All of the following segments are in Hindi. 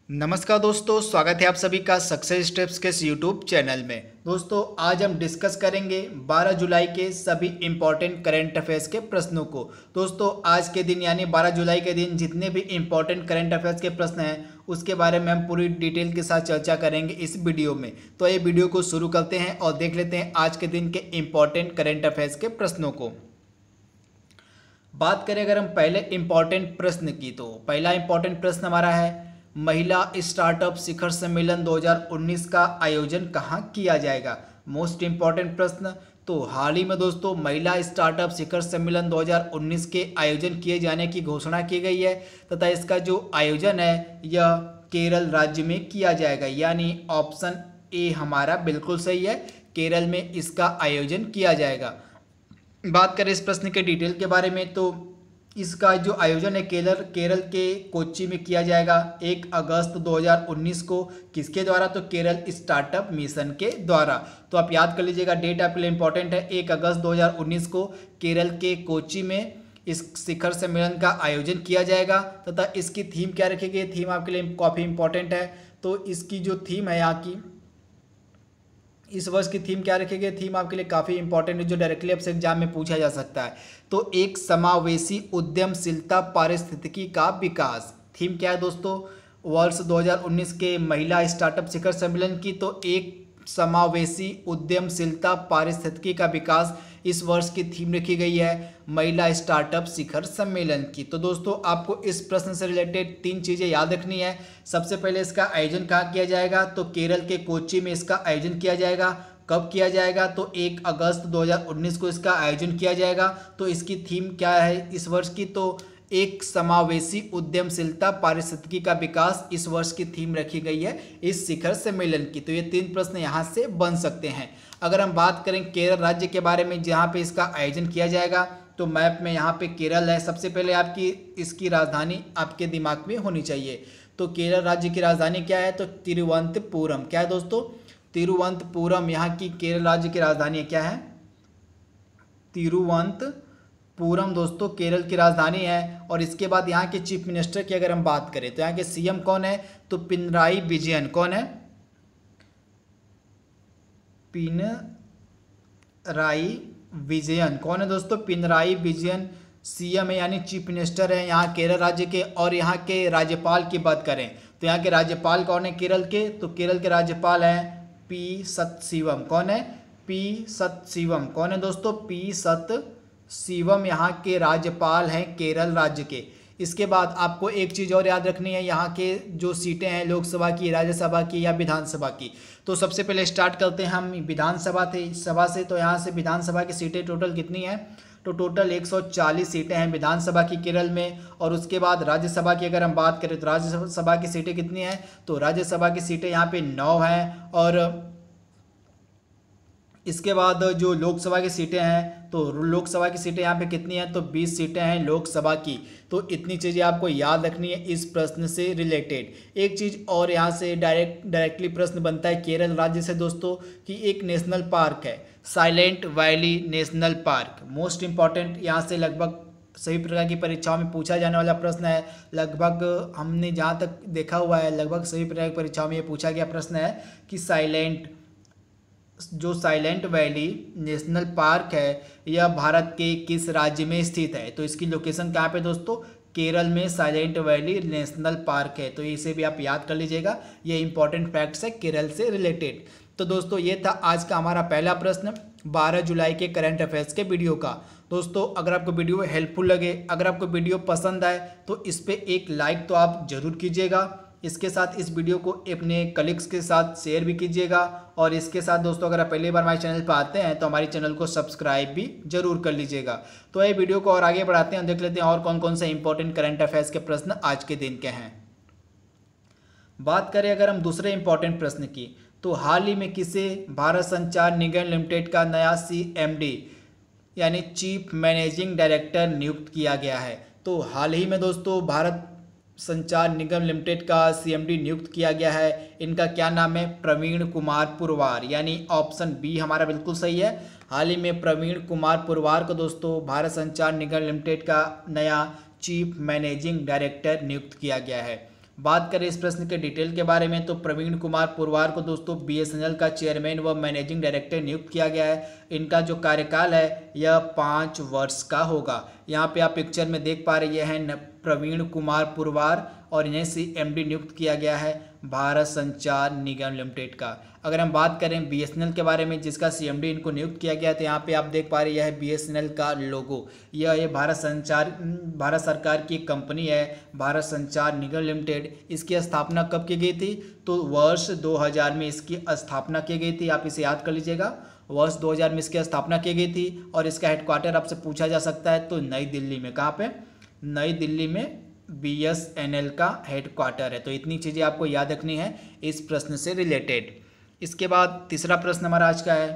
नमस्कार दोस्तों, स्वागत है आप सभी का सक्सेस स्टेप्स के इस यूट्यूब चैनल में। दोस्तों आज हम डिस्कस करेंगे 12 जुलाई के सभी इंपॉर्टेंट करंट अफेयर्स के प्रश्नों को। दोस्तों आज के दिन यानी 12 जुलाई के दिन जितने भी इंपॉर्टेंट करंट अफेयर्स के प्रश्न हैं उसके बारे में हम पूरी डिटेल के साथ चर्चा करेंगे इस वीडियो में। तो ये वीडियो को शुरू करते हैं और देख लेते हैं आज के दिन के इंपॉर्टेंट करंट अफेयर्स के प्रश्नों को। बात करें अगर हम पहले इंपॉर्टेंट प्रश्न की, तो पहला इंपॉर्टेंट प्रश्न हमारा है महिला स्टार्टअप शिखर सम्मेलन 2019 का आयोजन कहाँ किया जाएगा। मोस्ट इंपॉर्टेंट प्रश्न। तो हाल ही में दोस्तों महिला स्टार्टअप शिखर सम्मेलन 2019 के आयोजन किए जाने की घोषणा की गई है तथा इसका जो आयोजन है यह केरल राज्य में किया जाएगा, यानी ऑप्शन ए हमारा बिल्कुल सही है, केरल में इसका आयोजन किया जाएगा। बात करें इस प्रश्न के डिटेल के बारे में, तो इसका जो आयोजन है केरल के कोच्चि में किया जाएगा 1 अगस्त 2019 को। किसके द्वारा? तो केरल स्टार्टअप मिशन के द्वारा। तो आप याद कर लीजिएगा, डेट आपके लिए इंपॉर्टेंट है। 1 अगस्त 2019 को केरल के कोच्चि में इस शिखर सम्मेलन का आयोजन किया जाएगा तथा इसकी थीम क्या रखी गई? थीम आपके लिए काफ़ी इंपॉर्टेंट है। तो इसकी जो थीम है यहाँ की, इस वर्ष की थीम क्या रखी गई? थीम आपके लिए काफ़ी इंपॉर्टेंट है जो डायरेक्टली आपसे एग्जाम में पूछा जा सकता है। तो एक समावेशी उद्यमशीलता पारिस्थितिकी का विकास। थीम क्या है दोस्तों? वर्ष 2019 के महिला स्टार्टअप शिखर सम्मेलन की तो एक समावेशी उद्यमशीलता पारिस्थितिकी का विकास इस वर्ष की थीम रखी गई है महिला स्टार्टअप शिखर सम्मेलन की। तो दोस्तों आपको इस प्रश्न से रिलेटेड 3 चीज़ें याद रखनी है। सबसे पहले इसका आयोजन कहाँ किया जाएगा? तो केरल के कोच्चि में इसका आयोजन किया जाएगा। कब किया जाएगा? तो 1 अगस्त 2019 को इसका आयोजन किया जाएगा। तो इसकी थीम क्या है इस वर्ष की? तो एक समावेशी उद्यमशीलता पारिस्थितिकी का विकास इस वर्ष की थीम रखी गई है इस शिखर सम्मेलन की। तो ये 3 प्रश्न यहाँ से बन सकते हैं। अगर हम बात करें केरल राज्य के बारे में जहाँ पे इसका आयोजन किया जाएगा, तो मैप में यहाँ पे केरल है। सबसे पहले आपकी इसकी राजधानी आपके दिमाग में होनी चाहिए। तो केरल राज्य की राजधानी क्या है? तो तिरुवनंतपुरम। क्या है दोस्तों? तिरुवनंतपुरम यहाँ की केरल राज्य की राजधानी क्या है? तिरुवनंतपुरम दोस्तों केरल की राजधानी है। और इसके बाद यहाँ के चीफ मिनिस्टर की अगर हम बात करें तो यहाँ के सीएम कौन है? तो पिनराई विजयन। कौन है? पिनराई विजयन। कौन है दोस्तों? पिनराई विजयन सीएम है, यानी चीफ मिनिस्टर है यहाँ केरल राज्य के। और यहाँ के राज्यपाल की बात करें तो यहाँ के राज्यपाल कौन है केरल के? तो केरल के राज्यपाल हैं पी सतशिवम। कौन है? पी सतशिवम। कौन है दोस्तों? पी सतशिवम यहाँ के राज्यपाल हैं केरल राज्य के। इसके बाद आपको एक चीज़ और याद रखनी है, यहाँ के जो सीटें हैं लोकसभा की, राज्यसभा की या विधानसभा की। तो सबसे पहले स्टार्ट करते हैं हम विधानसभा से। तो यहाँ से विधानसभा की सीटें टोटल कितनी हैं? तो टोटल 140 सीटें हैं विधानसभा की केरल में। और उसके बाद राज्यसभा की अगर हम बात करें तो राज्यसभा की सीटें कितनी हैं? तो राज्यसभा की सीटें यहाँ पे 9 हैं। और इसके बाद जो लोकसभा की सीटें हैं, तो लोकसभा की सीटें यहाँ पे कितनी हैं? तो 20 सीटें हैं लोकसभा की। तो इतनी चीज़ें आपको याद रखनी है इस प्रश्न से रिलेटेड। एक चीज़ और यहाँ से डायरेक्टली प्रश्न बनता है केरल राज्य से दोस्तों कि एक नेशनल पार्क है silent valley national park. Most important, यहाँ से लगभग सभी प्रकार की परीक्षाओं में पूछा जाने वाला प्रश्न है। लगभग हमने जहाँ तक देखा हुआ है लगभग सभी प्रकार की परीक्षाओं में ये पूछा गया प्रश्न है कि साइलेंट वैली नेशनल पार्क है यह भारत के किस राज्य में स्थित है? तो इसकी लोकेशन कहाँ पे दोस्तों? केरल में साइलेंट वैली नेशनल पार्क है। तो इसे भी आप याद कर लीजिएगा, ये इंपॉर्टेंट फैक्ट्स है केरल से रिलेटेड। तो दोस्तों ये था आज का हमारा पहला प्रश्न 12 जुलाई के करंट अफेयर्स के वीडियो का। दोस्तों अगर आपको वीडियो हेल्पफुल लगे, अगर आपको वीडियो पसंद आए तो इस पर एक लाइक तो आप ज़रूर कीजिएगा। इसके साथ इस वीडियो को अपने कलीग्स के साथ शेयर भी कीजिएगा। और इसके साथ दोस्तों अगर आप पहली बार हमारे चैनल पर आते हैं तो हमारे चैनल को सब्सक्राइब भी जरूर कर लीजिएगा। तो ये वीडियो को और आगे बढ़ाते हैं, देख लेते हैं और कौन कौन से इंपॉर्टेंट करंट अफेयर्स के प्रश्न आज के दिन के हैं। बात करें अगर हम दूसरे इंपॉर्टेंट प्रश्न की, तो हाल ही में किसे भारत संचार निगम लिमिटेड का नया CMD यानी चीफ मैनेजिंग डायरेक्टर नियुक्त किया गया है? तो हाल ही में दोस्तों भारत संचार निगम लिमिटेड का CMD नियुक्त किया गया है। इनका क्या नाम है? प्रवीण कुमार पुरवार, यानी ऑप्शन बी हमारा बिल्कुल सही है। हाल ही में प्रवीण कुमार पुरवार को दोस्तों भारत संचार निगम लिमिटेड का नया चीफ मैनेजिंग डायरेक्टर नियुक्त किया गया है। बात करें इस प्रश्न के डिटेल के बारे में तो प्रवीण कुमार पुरवार को दोस्तों बीएसएनएल का चेयरमैन व मैनेजिंग डायरेक्टर नियुक्त किया गया है। इनका जो कार्यकाल है यह 5 वर्ष का होगा। यहाँ पे आप पिक्चर में देख पा रहे ये हैं प्रवीण कुमार पुरवार और इन्हें सीएमडी नियुक्त किया गया है भारत संचार निगम लिमिटेड का। अगर हम बात करें बीएसएनएल के बारे में जिसका सीएमडी इनको नियुक्त किया गया तो यहाँ पे आप देख पा रहे यह है बीएसएनएल का लोगो। यह भारत सरकार की एक कंपनी है भारत संचार निगम लिमिटेड। इसकी स्थापना कब की गई थी तो वर्ष 2000 में इसकी स्थापना की गई थी। आप इसे याद कर लीजिएगा, वर्ष 2000 में इसकी स्थापना की गई थी। और इसका हेडक्वार्टर आपसे पूछा जा सकता है तो नई दिल्ली में। कहाँ पे? नई दिल्ली में बीएसएनएल का हेडक्वार्टर है। तो इतनी चीज़ें आपको याद रखनी है इस प्रश्न से रिलेटेड। इसके बाद तीसरा प्रश्न हमारा आज का है,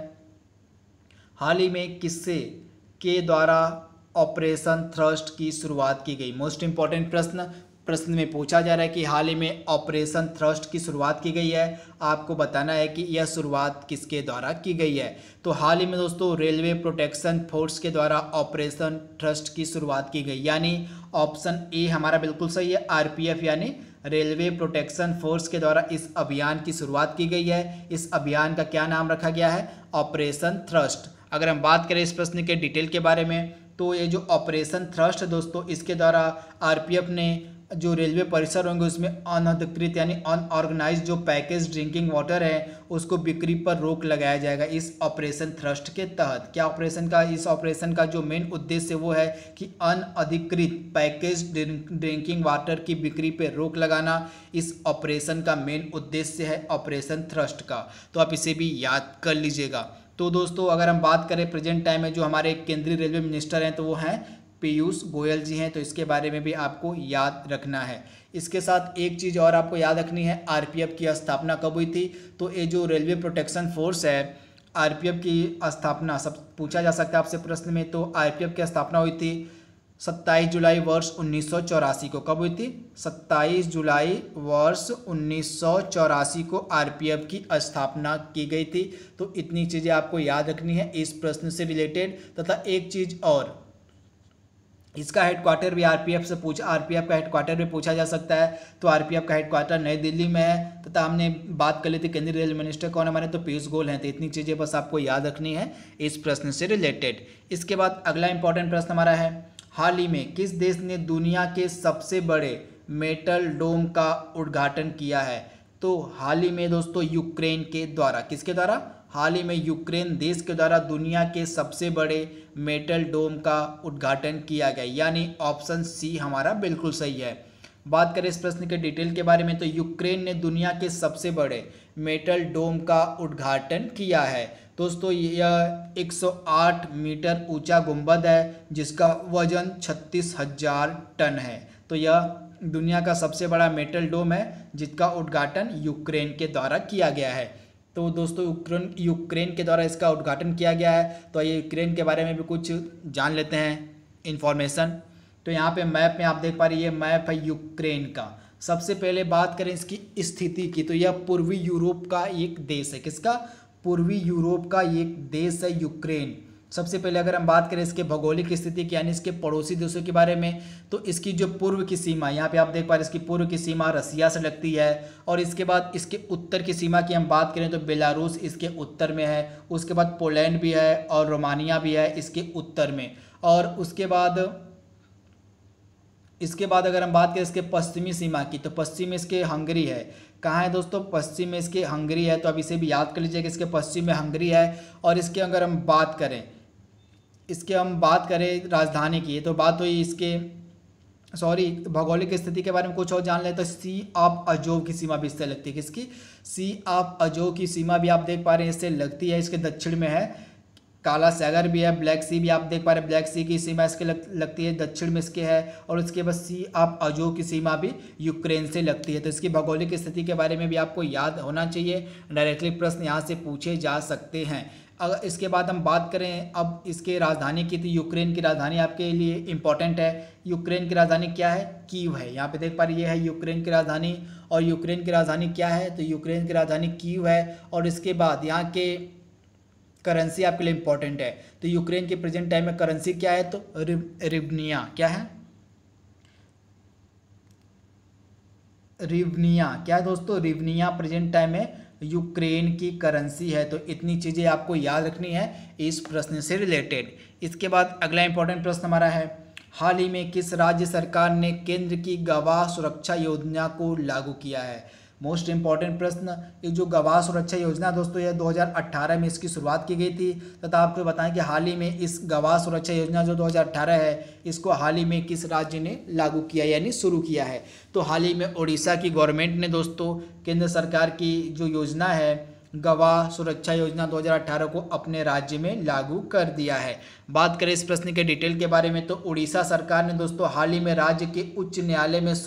हाल ही में किससे के द्वारा ऑपरेशन थ्रस्ट की शुरुआत की गई। मोस्ट इंपॉर्टेंट प्रश्न में पूछा जा रहा है कि हाल ही में ऑपरेशन थ्रस्ट की शुरुआत की गई है। आपको बताना है कि यह शुरुआत किसके द्वारा की गई है। तो हाल ही में दोस्तों रेलवे प्रोटेक्शन फोर्स के द्वारा ऑपरेशन थ्रस्ट की शुरुआत की गई, यानी ऑप्शन ए हमारा बिल्कुल सही है। आरपीएफ यानी रेलवे प्रोटेक्शन फोर्स के द्वारा इस अभियान की शुरुआत की गई है। इस अभियान का क्या नाम रखा गया है? Operation thrust. अगर हम बात करें इस प्रश्न के डिटेल के बारे में तो ये जो ऑपरेशन थ्रस्ट है दोस्तों, इसके द्वारा आरपीएफ ने जो रेलवे परिसर होंगे उसमें अनधिकृत यानी अनऑर्गेनाइज्ड जो पैकेज ड्रिंकिंग वाटर है उसको बिक्री पर रोक लगाया जाएगा इस ऑपरेशन थ्रस्ट के तहत। क्या इस ऑपरेशन का जो मेन उद्देश्य वो है कि अनधिकृत पैकेज ड्रिंकिंग वाटर की बिक्री पर रोक लगाना इस ऑपरेशन का मेन उद्देश्य है ऑपरेशन थ्रस्ट का। तो आप इसे भी याद कर लीजिएगा। तो दोस्तों अगर हम बात करें प्रेजेंट टाइम में जो हमारे केंद्रीय रेलवे मिनिस्टर हैं तो वो हैं पीयूष गोयल जी हैं। तो इसके बारे में भी आपको याद रखना है। इसके साथ एक चीज़ और आपको याद रखनी है, आरपीएफ की स्थापना कब हुई थी। तो ये जो रेलवे प्रोटेक्शन फोर्स है आरपीएफ की स्थापना सब पूछा जा सकता है आपसे प्रश्न में। तो आरपीएफ की स्थापना हुई थी 27 जुलाई वर्ष 1984 को। कब हुई थी? 27 जुलाई वर्ष 1984 को आरपीएफ की स्थापना की गई थी। तो इतनी चीज़ें आपको याद रखनी है इस प्रश्न से रिलेटेड। तथा एक चीज़ और, इसका हेडक्वार्टर भी आरपीएफ का हेडक्वार्टर भी पूछा जा सकता है। तो आरपीएफ का हेडक्वार्टर नई दिल्ली में है। तथा हमने बात कर ली थी केंद्रीय रेल मिनिस्टर कौन हमारे, तो पीयूष गोयल हैं। तो इतनी चीज़ें बस आपको याद रखनी है इस प्रश्न से रिलेटेड। इसके बाद अगला इंपॉर्टेंट प्रश्न हमारा है, हाल ही में किस देश ने दुनिया के सबसे बड़े मेटल डोम का उद्घाटन किया है। तो हाल ही में दोस्तों यूक्रेन के द्वारा, किसके द्वारा? हाल ही में यूक्रेन देश के द्वारा दुनिया के सबसे बड़े मेटल डोम का उद्घाटन किया गया, यानी ऑप्शन सी हमारा बिल्कुल सही है। बात करें इस प्रश्न के डिटेल के बारे में तो यूक्रेन ने दुनिया के सबसे बड़े मेटल डोम का उद्घाटन किया है। दोस्तों यह 108 मीटर ऊंचा गुंबद है जिसका वजन 36,000 टन है। तो यह दुनिया का सबसे बड़ा मेटल डोम है जिसका उद्घाटन यूक्रेन के द्वारा किया गया है। तो दोस्तों यूक्रेन के द्वारा इसका उद्घाटन किया गया है। तो ये यूक्रेन के बारे में भी कुछ जान लेते हैं इन्फॉर्मेशन। तो यहाँ पे मैप में आप देख पा रहे हैं, ये मैप है यूक्रेन का। सबसे पहले बात करें इसकी स्थिति की तो यह पूर्वी यूरोप का एक देश है। किसका? पूर्वी यूरोप का एक देश है यूक्रेन। सबसे पहले अगर हम बात करें इसके भौगोलिक स्थिति की यानी इसके पड़ोसी देशों के बारे में तो इसकी जो पूर्व की सीमा, यहाँ पे आप देख पा रहे हैं इसकी पूर्व की सीमा रसिया से लगती है। और इसके बाद इसके उत्तर की सीमा की हम बात करें तो बेलारूस इसके उत्तर में है। उसके बाद पोलैंड भी है और रोमानिया भी है इसके उत्तर में। और उसके बाद अगर हम बात करें इसके पश्चिमी सीमा की तो पश्चिम में इसके हंगरी है। कहाँ है दोस्तों? पश्चिम में इसके हंगरी है। तो अब इसे भी याद कर लीजिए कि इसके पश्चिम में हंगरी है। और इसके अगर हम बात करें राजधानी की तो बात हुई इसके भौगोलिक स्थिति के बारे में कुछ और जान ले तो सी ऑफ अजोव की सीमा भी इससे लगती है। किसकी? सी ऑफ अजोव की सीमा भी आप देख पा रहे हैं इससे लगती है। इसके दक्षिण में है काला सागर भी है, ब्लैक सी भी आप देख पा रहे हैं, ब्लैक सी की सीमा इसके लगती है, दक्षिण में इसके है। और इसके बाद सी ऑफ अजोव की सीमा भी यूक्रेन से लगती है। तो इसकी भौगोलिक स्थिति के बारे में भी आपको याद होना चाहिए। डायरेक्टली प्रश्न यहाँ से पूछे जा सकते हैं। अगर इसके बाद हम बात करें अब इसके राजधानी की तो यूक्रेन की राजधानी आपके लिए इंपॉर्टेंट है। यूक्रेन की राजधानी क्या है? कीव है। यहाँ पे देख पा रहे ये है यूक्रेन की राजधानी। और यूक्रेन की राजधानी क्या है? तो यूक्रेन की राजधानी कीव है। और इसके बाद यहाँ के करेंसी आपके लिए इंपॉर्टेंट है। तो यूक्रेन के प्रेजेंट टाइम में करेंसी क्या है? तो रिवनिया। क्या है? रिवनिया, क्या है दोस्तों, रिवनिया प्रेजेंट टाइम में यूक्रेन की करेंसी है। तो इतनी चीज़ें आपको याद रखनी है इस प्रश्न से रिलेटेड। इसके बाद अगला इंपॉर्टेंट प्रश्न हमारा है, हाल ही में किस राज्य सरकार ने केंद्र की गवाह सुरक्षा योजना को लागू किया है। मोस्ट इंपॉर्टेंट प्रश्न, ये जो गवाह सुरक्षा योजना दोस्तों ये 2018 में इसकी शुरुआत की गई थी तथा आपको बताएं कि हाल ही में इस गवाह सुरक्षा योजना जो 2018 है इसको हाल ही में किस राज्य ने लागू किया यानी शुरू किया है। तो हाल ही में उड़ीसा की गवर्नमेंट ने दोस्तों केंद्र सरकार की जो योजना है गवाह सुरक्षा योजना 2018 को अपने राज्य में लागू कर दिया है। बात करें इस प्रश्न के डिटेल के बारे में, तो उड़ीसा सरकार ने दोस्तों हाल ही में राज्य के उच्च न्यायालय में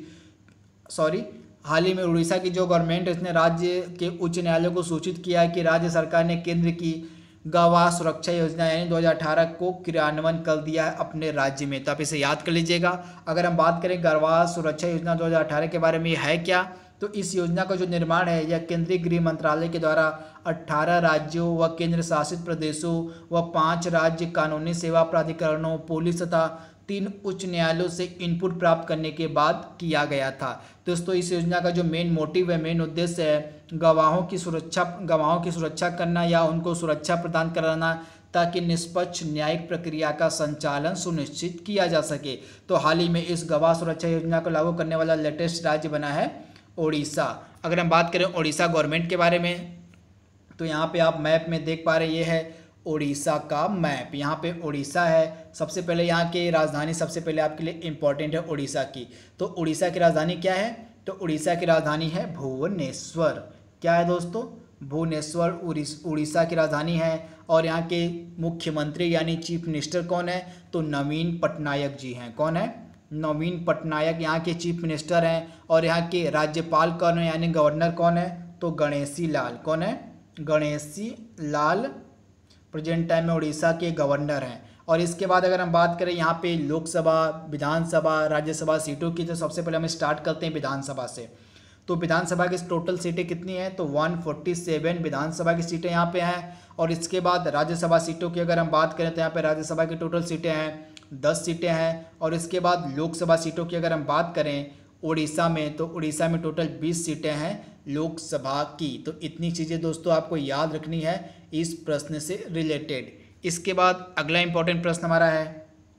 हाल ही में उड़ीसा की जो गवर्नमेंट है इसने राज्य के उच्च न्यायालय को सूचित किया है कि राज्य सरकार ने केंद्र की गवाह सुरक्षा योजना यानी 2018 को क्रियान्वयन कर दिया है अपने राज्य में। तो आप इसे याद कर लीजिएगा। अगर हम बात करें गवाह सुरक्षा योजना 2018 के बारे में है क्या, तो इस योजना का जो निर्माण है यह केंद्रीय गृह मंत्रालय के द्वारा 18 राज्यों व केंद्र शासित प्रदेशों व 5 राज्य कानूनी सेवा प्राधिकरणों, पुलिस तथा 3 उच्च न्यायालयों से इनपुट प्राप्त करने के बाद किया गया था। दोस्तों इस योजना का जो मेन मोटिव है, मेन उद्देश्य है गवाहों की सुरक्षा करना या उनको सुरक्षा प्रदान कराना ताकि निष्पक्ष न्यायिक प्रक्रिया का संचालन सुनिश्चित किया जा सके। तो हाल ही में इस गवाह सुरक्षा योजना को लागू करने वाला लेटेस्ट राज्य बना है ओडिशा। अगर हम बात करें ओडिशा गवर्नमेंट के बारे में, तो यहाँ पे आप मैप में देख पा रहे ये है ओडिशा का मैप। यहाँ पे ओडिशा है। सबसे पहले यहाँ की राजधानी सबसे पहले आपके लिए इम्पोर्टेंट है ओडिशा की। तो ओडिशा की राजधानी क्या है, तो उड़ीसा की राजधानी है भुवनेश्वर। क्या है दोस्तों, भुवनेश्वर उड़ीसा की राजधानी है। और यहाँ के मुख्यमंत्री यानी चीफ मिनिस्टर कौन है, तो नवीन पटनायक जी हैं। कौन है, नवीन पटनायक यहाँ के चीफ मिनिस्टर हैं। और यहाँ के राज्यपाल कौन है यानी गवर्नर कौन है, तो गणेशी लाल। कौन है, गणेशी लाल प्रेजेंट टाइम में उड़ीसा के गवर्नर हैं। और इसके बाद अगर हम बात करें यहाँ पे लोकसभा, विधानसभा, राज्यसभा सीटों की, तो सबसे पहले हम स्टार्ट करते हैं विधानसभा से। तो विधानसभा की टोटल सीटें कितनी हैं, तो 147 विधानसभा की सीटें यहाँ पे हैं। और इसके बाद राज्यसभा सीटों की अगर हम बात करें तो यहाँ पे राज्यसभा की टोटल सीटें हैं 10 सीटें हैं। और इसके बाद लोकसभा सीटों की अगर हम बात करें उड़ीसा में, तो उड़ीसा में टोटल 20 सीटें हैं लोकसभा की। तो इतनी चीज़ें दोस्तों आपको याद रखनी है इस प्रश्न से रिलेटेड। इसके बाद अगला इंपॉर्टेंट प्रश्न हमारा है,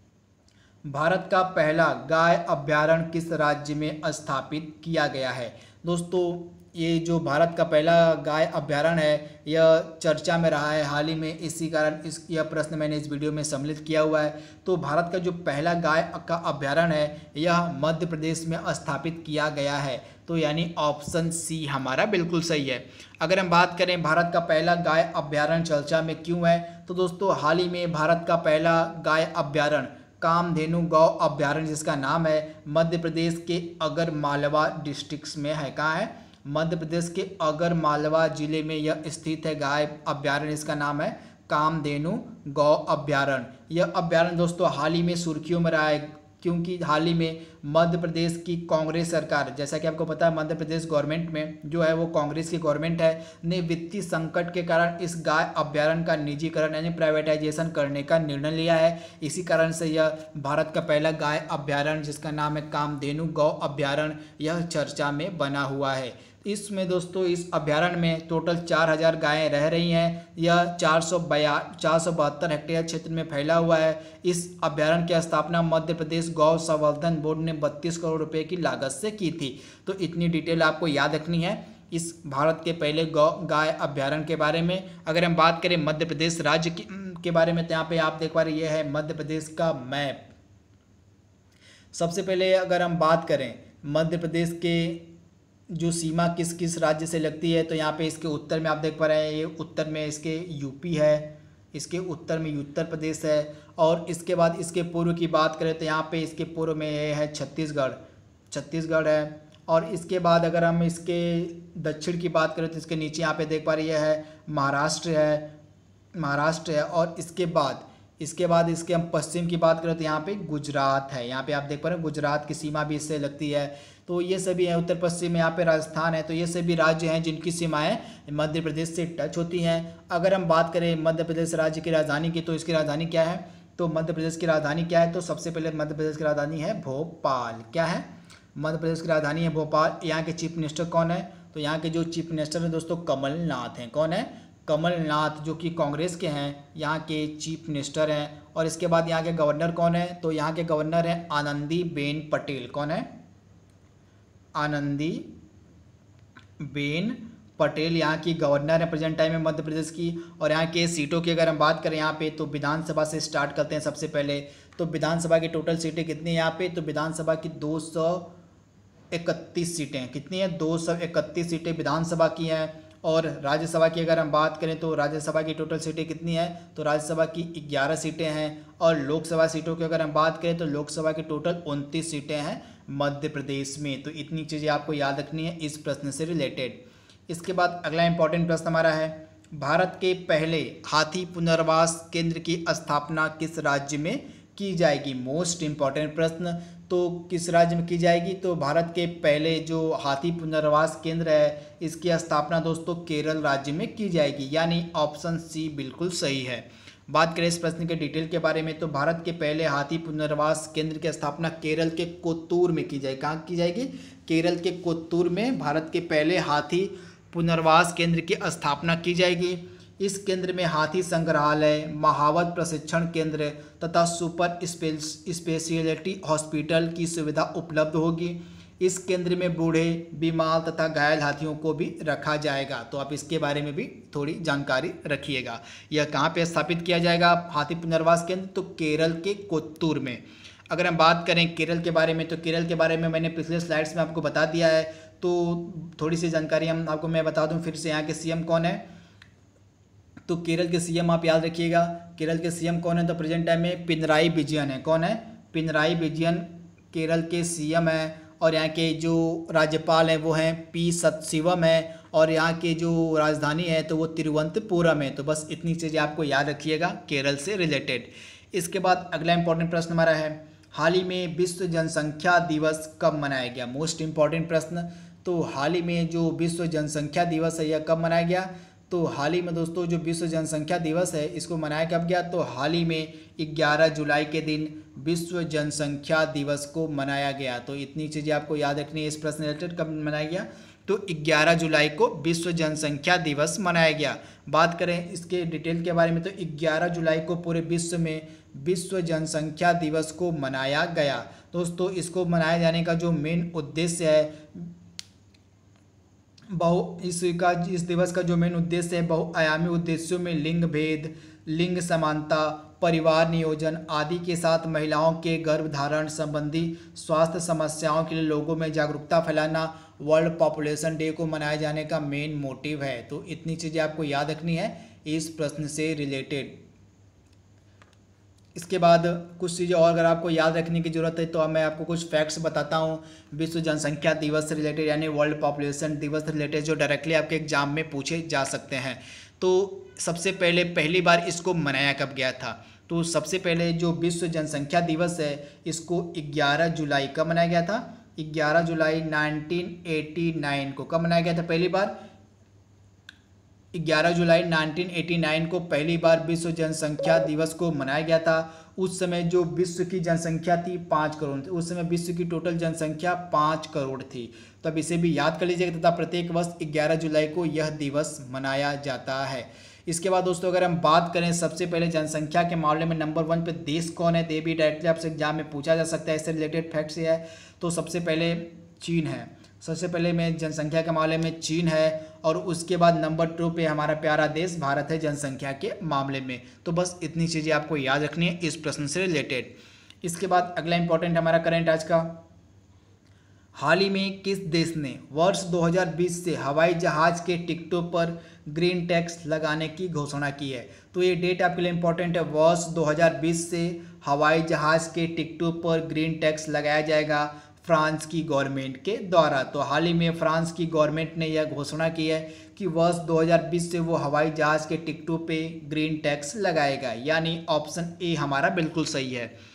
भारत का पहला गाय अभ्यारण्य किस राज्य में स्थापित किया गया है। दोस्तों ये जो भारत का पहला गाय अभ्यारण्य है यह चर्चा में रहा है हाल ही में, इसी कारण यह प्रश्न मैंने इस वीडियो में सम्मिलित किया हुआ है। तो भारत का जो पहला गाय का अभ्यारण्य है यह मध्य प्रदेश में स्थापित किया गया है। तो यानी ऑप्शन सी हमारा बिल्कुल सही है। अगर हम बात करें भारत का पहला गाय अभ्यारण्य चर्चा में क्यों है, तो दोस्तों हाल ही में भारत का पहला गाय अभ्यारण्य कामधेनु गौ अभ्यारण्य जिसका नाम है मध्य प्रदेश के अगर मालवा डिस्ट्रिक्ट में है। कहाँ है, मध्य प्रदेश के अगर मालवा जिले में यह स्थित है गाय अभ्यारण्य। इसका नाम है कामधेनु गौ अभ्यारण्य। यह अभ्यारण्य दोस्तों हाल ही में सुर्खियों में रहा है क्योंकि हाल ही में मध्य प्रदेश की कांग्रेस सरकार, जैसा कि आपको पता है मध्य प्रदेश गवर्नमेंट में जो है वो कांग्रेस की गवर्नमेंट है, ने वित्तीय संकट के कारण इस गाय अभ्यारण्य का निजीकरण यानी प्राइवेटाइजेशन करने का निर्णय लिया है। इसी कारण से यह भारत का पहला गाय अभ्यारण्य जिसका नाम है कामधेनु गौ अभ्यारण्य यह चर्चा में बना हुआ है। इसमें दोस्तों इस अभ्यारण्य में टोटल 4000 गायें रह रही हैं। यह 472 हेक्टेयर क्षेत्र में फैला हुआ है। इस अभ्यारण्य की स्थापना मध्य प्रदेश गौ संवर्धन बोर्ड ने 32 करोड़ रुपए की लागत से की थी। तो इतनी डिटेल आपको याद रखनी है इस भारत के पहले गाय अभ्यारण्य के बारे में। अगर हम बात करें मध्य प्रदेश राज्य के बारे में, तो यहाँ पे आप देख पा रहे ये है मध्य प्रदेश का मैप। सबसे पहले अगर हम बात करें मध्य प्रदेश के जो सीमा किस किस राज्य से लगती है, तो यहाँ पे इसके उत्तर में आप देख पा रहे हैं ये उत्तर में इसके यूपी है, इसके उत्तर में उत्तर प्रदेश है। और इसके बाद इसके पूर्व की बात करें तो यहाँ पे इसके पूर्व में ये है छत्तीसगढ़ है। और इसके बाद अगर हम इसके दक्षिण की बात करें तो इसके नीचे यहाँ पे देख पा रहे है महाराष्ट्र है। और इसके बाद इसके हम पश्चिम की बात करें तो यहाँ पे गुजरात है। यहाँ पे आप देख पा रहे हैं गुजरात की सीमा भी इससे लगती है। तो ये सभी हैं उत्तर पश्चिम में, यहाँ पे राजस्थान है। तो ये सभी राज्य हैं जिनकी सीमाएं मध्य प्रदेश से टच होती हैं। अगर हम बात करें मध्य प्रदेश राज्य की राजधानी की, तो इसकी राजधानी क्या है, तो मध्य प्रदेश की राजधानी क्या है, तो सबसे पहले मध्य प्रदेश की राजधानी है भोपाल। क्या है, मध्य प्रदेश की राजधानी है भोपाल। यहाँ के चीफ मिनिस्टर कौन है? तो यहाँ के जो चीफ मिनिस्टर हैं दोस्तों कमलनाथ हैं। कौन है? कमलनाथ, जो कि कांग्रेस के हैं, यहाँ के चीफ मिनिस्टर हैं। और इसके बाद यहाँ के गवर्नर कौन है? तो यहाँ के गवर्नर हैं आनंदीबेन पटेल। कौन है? आनंदीबेन पटेल यहाँ की गवर्नर है प्रेजेंट टाइम में मध्य प्रदेश की। और यहाँ के सीटों की अगर हम बात करें यहाँ पे, तो विधानसभा से स्टार्ट करते हैं सबसे पहले। तो विधानसभा की टोटल सीटें कितनी है यहाँ पे? तो विधानसभा की 231 सीटें हैं। कितनी है? 231 सीटें विधानसभा की हैं। और राज्यसभा की अगर हम बात करें तो राज्यसभा की टोटल सीटें कितनी है? तो राज्यसभा की 11 सीटें हैं। और लोकसभा सीटों की अगर हम बात करें तो लोकसभा की टोटल 29 सीटें हैं मध्य प्रदेश में। तो इतनी चीज़ें आपको याद रखनी है इस प्रश्न से रिलेटेड। इसके बाद अगला इंपॉर्टेंट प्रश्न हमारा है, भारत के पहले हाथी पुनर्वास केंद्र की स्थापना किस राज्य में की जाएगी? मोस्ट इंपॉर्टेंट प्रश्न। तो किस राज्य में की जाएगी? तो भारत के पहले जो हाथी पुनर्वास केंद्र है, इसकी स्थापना दोस्तों केरल राज्य में की जाएगी, यानी ऑप्शन सी बिल्कुल सही है। बात करें इस प्रश्न के डिटेल के बारे में, तो भारत के पहले हाथी पुनर्वास केंद्र की स्थापना केरल के कोत्तूर में की जाएगी। कहाँ की जाएगी? केरल के कोत्तूर में भारत के पहले हाथी पुनर्वास केंद्र की स्थापना की जाएगी। इस केंद्र में हाथी संग्रहालय, महावत प्रशिक्षण केंद्र तथा सुपर स्पेशलिटी हॉस्पिटल की सुविधा उपलब्ध होगी। इस केंद्र में बूढ़े, बीमार तथा घायल हाथियों को भी रखा जाएगा। तो आप इसके बारे में भी थोड़ी जानकारी रखिएगा। यह कहाँ पे स्थापित किया जाएगा हाथी पुनर्वास केंद्र? तो केरल के कोत्तूर में। अगर हम बात करें केरल के बारे में, तो केरल के बारे में मैंने पिछले स्लाइड्स में आपको बता दिया है। तो थोड़ी सी जानकारी मैं बता दूं फिर से। यहाँ के सीएम कौन है? तो केरल के सीएम आप याद रखिएगा। केरल के सीएम कौन है? तो प्रेजेंट टाइम में पिनराई विजयन है। कौन है? पिनराई विजयन केरल के सीएम है। और यहाँ के जो राज्यपाल हैं वो हैं पी सत्शिवम है। और यहाँ के जो राजधानी है तो वो तिरुवनंतपुरम है। तो बस इतनी चीज़ें आपको याद रखिएगा केरल से रिलेटेड। इसके बाद अगला इंपॉर्टेंट प्रश्न हमारा है, हाल ही में विश्व जनसंख्या दिवस कब मनाया गया? मोस्ट इंपॉर्टेंट प्रश्न। तो हाल ही में जो विश्व जनसंख्या दिवस है यह कब मनाया गया? तो हाल ही में दोस्तों जो विश्व जनसंख्या दिवस है इसको मनाया कब गया? तो हाल ही में 11 जुलाई के दिन विश्व जनसंख्या दिवस को मनाया गया। तो इतनी चीज़ें आपको याद रखनी है इस प्रश्न रिलेटेड। कब मनाया गया? तो 11 जुलाई को विश्व जनसंख्या दिवस मनाया गया। बात करें इसके डिटेल के बारे में, तो 11 जुलाई को पूरे विश्व में विश्व जनसंख्या दिवस को मनाया गया। दोस्तों इसको मनाए जाने का जो मेन उद्देश्य है इस दिवस का जो मेन उद्देश्य है बहुआयामी उद्देश्यों में लिंग भेद, लिंग समानता, परिवार नियोजन आदि के साथ महिलाओं के गर्भधारण संबंधी स्वास्थ्य समस्याओं के लिए लोगों में जागरूकता फैलाना वर्ल्ड पॉपुलेशन डे को मनाए जाने का मेन मोटिव है। तो इतनी चीज़ें आपको याद रखनी है इस प्रश्न से रिलेटेड। इसके बाद कुछ चीज़ें और अगर आपको याद रखने की ज़रूरत है तो अब मैं आपको कुछ फैक्ट्स बताता हूँ विश्व जनसंख्या दिवस से रिलेटेड, यानी वर्ल्ड पॉपुलेशन दिवस से रिलेटेड, जो डायरेक्टली आपके एग्जाम में पूछे जा सकते हैं। तो सबसे पहले पहली बार इसको मनाया कब गया था? तो सबसे पहले जो विश्व जनसंख्या दिवस है इसको 11 जुलाई कब मनाया गया था? 11 जुलाई 1989 को कब मनाया गया था पहली बार? 11 जुलाई 1989 को पहली बार विश्व जनसंख्या दिवस को मनाया गया था। उस समय जो विश्व की जनसंख्या थी 5 करोड़ थी। उस समय विश्व की टोटल जनसंख्या 5 करोड़ थी। तो अब इसे भी याद कर लीजिएगा तथा प्रत्येक वर्ष 11 जुलाई को यह दिवस मनाया जाता है। इसके बाद दोस्तों अगर हम बात करें सबसे पहले जनसंख्या के मामले में नंबर 1 पे देश कौन है, ये भी डायरेक्टली आपसे एग्जाम में पूछा जा सकता है, इससे रिलेटेड फैक्ट से है। तो सबसे पहले चीन है। सबसे पहले में जनसंख्या के मामले में चीन है। और उसके बाद नंबर 2 पे हमारा प्यारा देश भारत है जनसंख्या के मामले में। तो बस इतनी चीज़ें आपको याद रखनी है इस प्रश्न से रिलेटेड। इसके बाद अगला इंपॉर्टेंट हमारा करंट आज का, हाल ही में किस देश ने वर्ष 2020 से हवाई जहाज़ के टिकटों पर ग्रीन टैक्स लगाने की घोषणा की है? तो ये डेट आपके लिए इंपॉर्टेंट है। वर्ष 2020 से हवाई जहाज़ के टिकटों पर ग्रीन टैक्स लगाया जाएगा फ्रांस की गवर्नमेंट के द्वारा। तो हाल ही में फ्रांस की गवर्नमेंट ने यह घोषणा की है कि वर्ष 2020 से वो हवाई जहाज़ के टिकटों पे ग्रीन टैक्स लगाएगा, यानी ऑप्शन ए हमारा बिल्कुल सही है।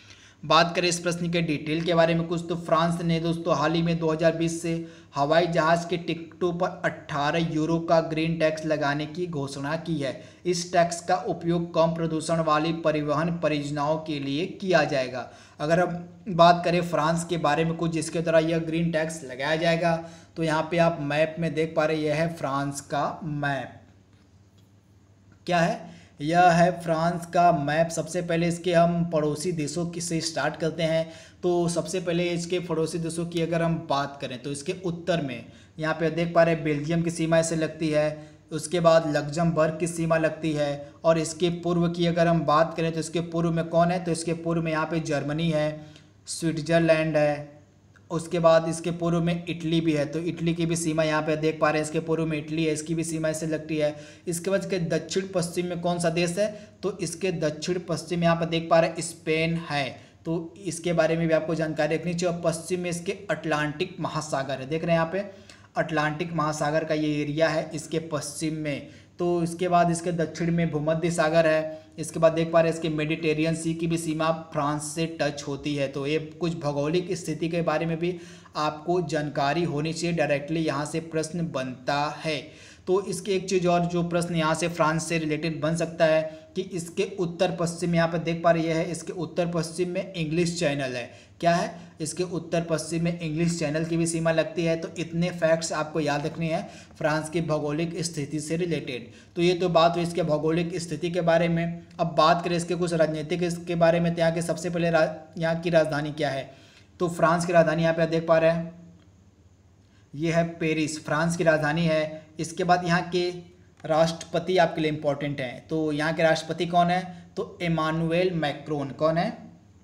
बात करें इस प्रश्न के डिटेल के बारे में कुछ, तो फ्रांस ने दोस्तों हाल ही में 2020 से हवाई जहाज के टिकटों पर 18 यूरो का ग्रीन टैक्स लगाने की घोषणा की है। इस टैक्स का उपयोग कम प्रदूषण वाली परिवहन परियोजनाओं के लिए किया जाएगा। अगर हम बात करें फ्रांस के बारे में कुछ जिसके द्वारा यह ग्रीन टैक्स लगाया जाएगा, तो यहाँ पे आप मैप में देख पा रहे हैं, यह है फ्रांस का मैप। क्या है? यह है फ्रांस का मैप। सबसे पहले इसके हम पड़ोसी देशों की से स्टार्ट करते हैं। तो सबसे पहले इसके पड़ोसी देशों की अगर हम बात करें तो इसके उत्तर में यहाँ पे देख पा रहे हैं बेल्जियम की सीमा इसे लगती है, उसके बाद लग्जमबर्ग की सीमा लगती है, और इसके पूर्व की अगर हम बात करें तो इसके पूर्व में कौन है, तो इसके पूर्व में यहाँ पे जर्मनी है, स्विट्जरलैंड है, उसके बाद इसके पूर्व में इटली भी है। तो इटली की भी सीमा यहाँ पे देख पा रहे हैं, इसके पूर्व में इटली है, इसकी भी सीमा इससे लगती है। इसके बाद इसके दक्षिण पश्चिम में कौन सा देश है, तो इसके दक्षिण पश्चिम यहाँ पर देख पा रहे हैं स्पेन है। तो इसके बारे में भी आपको जानकारी रखनी चाहिए। और पश्चिम में इसके अटलांटिक महासागर है, देख रहे हैं यहाँ पे अटलांटिक महासागर का ये एरिया है इसके पश्चिम में। तो इसके बाद इसके दक्षिण में भूमध्य सागर है। इसके बाद देख पा रहे हैं इसके मेडिटेरियन सी की भी सीमा फ्रांस से टच होती है। तो ये कुछ भौगोलिक स्थिति के बारे में भी आपको जानकारी होनी चाहिए, डायरेक्टली यहाँ से प्रश्न बनता है। तो इसके एक चीज़ और जो प्रश्न यहाँ से फ्रांस से रिलेटेड बन सकता है कि इसके उत्तर पश्चिम यहाँ पर देख पा रही है, इसके उत्तर पश्चिम में इंग्लिश चैनल है। क्या है? इसके उत्तर पश्चिम में इंग्लिश चैनल की भी सीमा लगती है। तो इतने फैक्ट्स आपको याद रखने हैं फ्रांस की भौगोलिक स्थिति से रिलेटेड। तो ये तो बात हुई इसके भौगोलिक स्थिति के बारे में। अब बात करें इसके कुछ राजनीतिक इसके बारे में। तो यहाँ के सबसे पहले यहाँ की राजधानी क्या है, तो फ्रांस की राजधानी यहाँ पे देख पा रहे हैं, ये है पेरिस, फ्रांस की राजधानी है। इसके बाद यहाँ के राष्ट्रपति आपके लिए इम्पोर्टेंट हैं। तो यहाँ के राष्ट्रपति कौन है, तो इमानुएल मैक्रोन। कौन है?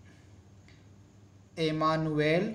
इमानुएल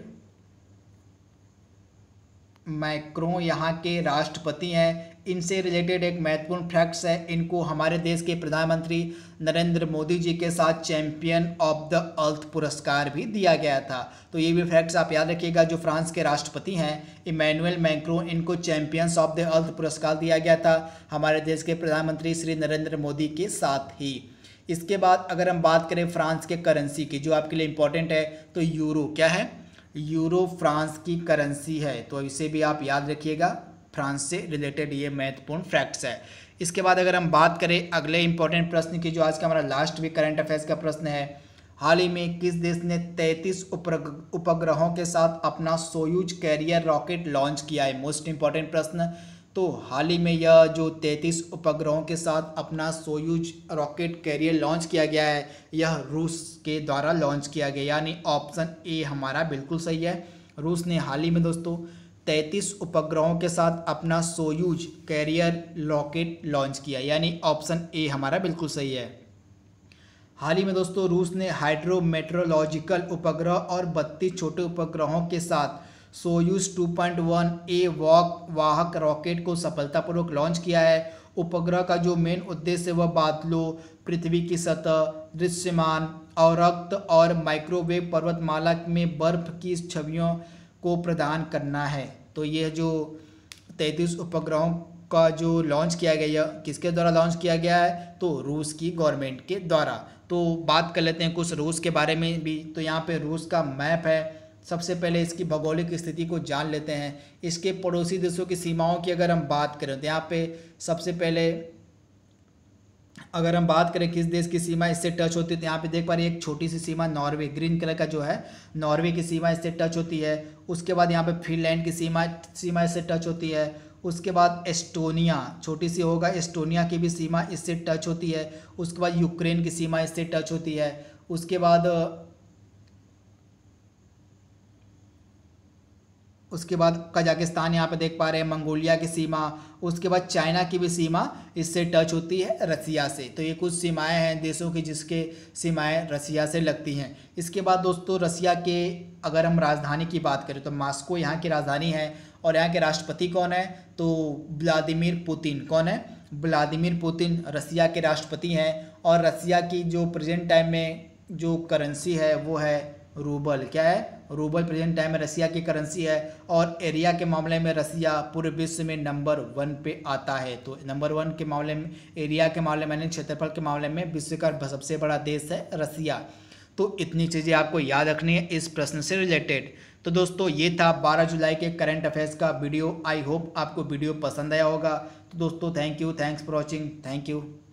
मैक्रोन यहाँ के राष्ट्रपति हैं। इनसे रिलेटेड एक महत्वपूर्ण फैक्ट्स है, इनको हमारे देश के प्रधानमंत्री नरेंद्र मोदी जी के साथ चैंपियन ऑफ द अर्थ पुरस्कार भी दिया गया था। तो ये भी फैक्ट्स आप याद रखिएगा। जो फ्रांस के राष्ट्रपति हैं इमैनुअल मैक्रोन, इनको चैंपियंस ऑफ द अर्थ पुरस्कार दिया गया था हमारे देश के प्रधानमंत्री श्री नरेंद्र मोदी के साथ ही। इसके बाद अगर हम बात करें फ्रांस के करेंसी की, जो आपके लिए इम्पोर्टेंट है, तो यूरो। क्या है? यूरो फ्रांस की करेंसी है। तो इसे भी आप याद रखिएगा, फ्रांस से रिलेटेड ये महत्वपूर्ण फैक्ट्स है। इसके बाद अगर हम बात करें अगले इंपॉर्टेंट प्रश्न की, जो आज का हमारा लास्ट वीक करंट अफेयर्स का प्रश्न है, हाल ही में किस देश ने 33 उपग्रहों के साथ अपना सोयूज कैरियर रॉकेट लॉन्च किया है? मोस्ट इंपॉर्टेंट प्रश्न। तो हाल ही में यह जो 33 उपग्रहों के साथ अपना सोयूज रॉकेट कैरियर लॉन्च किया गया है, यह रूस के द्वारा लॉन्च किया गया, यानी ऑप्शन ए हमारा बिल्कुल सही है। रूस ने हाल ही में दोस्तों 33 उपग्रहों के साथ अपना सोयूज कैरियर रॉकेट लॉन्च किया, यानी ऑप्शन ए हमारा बिल्कुल सही है। हाल ही में दोस्तों रूस ने हाइड्रोमेट्रोलॉजिकल उपग्रह और 32 छोटे उपग्रहों के साथ सोयूज 2.1 ए वाहक रॉकेट को सफलतापूर्वक लॉन्च किया है। उपग्रह का जो मेन उद्देश्य है वह बादलों, पृथ्वी की सतह, दृश्यमान अवरक्त और माइक्रोवेव पर्वतमाला में बर्फ की छवियों को प्रदान करना है। तो यह जो 33 उपग्रहों का जो लॉन्च किया गया, किसके द्वारा लॉन्च किया गया है, तो रूस की गवर्नमेंट के द्वारा। तो बात कर लेते हैं कुछ रूस के बारे में भी। तो यहाँ पे रूस का मैप है। सबसे पहले इसकी भौगोलिक स्थिति को जान लेते हैं। इसके पड़ोसी देशों की सीमाओं की अगर हम बात करें तो यहाँ पे सबसे पहले अगर हम बात करें किस देश की सीमा इससे टच होती है, तो यहाँ पे देख पा रहे हैं एक छोटी सी सीमा नॉर्वे, ग्रीन कलर का जो है नॉर्वे की सीमा इससे टच होती है। उसके बाद यहाँ पे फिनलैंड की सीमा इससे टच होती है। उसके बाद एस्टोनिया छोटी सी होगा, एस्टोनिया की भी सीमा इससे टच होती है। उसके बाद यूक्रेन की सीमा इससे टच होती है। उसके बाद कजाकिस्तान यहाँ पे देख पा रहे हैं, मंगोलिया की सीमा। उसके बाद चाइना की भी सीमा इससे टच होती है रसिया से। तो ये कुछ सीमाएं हैं देशों की जिसके सीमाएं रसिया से लगती हैं। इसके बाद दोस्तों रसिया के अगर हम राजधानी की बात करें तो मॉस्को यहाँ की राजधानी है। और यहाँ के राष्ट्रपति कौन है, तो व्लादिमीर पुतिन। कौन है? व्लादिमीर पुतिन रसिया के राष्ट्रपति हैं। और रसिया की जो प्रेजेंट टाइम में जो करेंसी है वो है रूबल। क्या है? रूबल प्रेजेंट टाइम में रसिया की करेंसी है। और एरिया के मामले में रसिया पूरे विश्व में नंबर 1 पे आता है। तो नंबर 1 के मामले में, एरिया के मामले में, क्षेत्रफल के मामले में विश्व का सबसे बड़ा देश है रसिया। तो इतनी चीज़ें आपको याद रखनी है इस प्रश्न से रिलेटेड। तो दोस्तों ये था 12 जुलाई के करंट अफेयर्स का वीडियो। आई होप आपको वीडियो पसंद आया होगा। तो दोस्तों thank you, thanks for watching, thank you.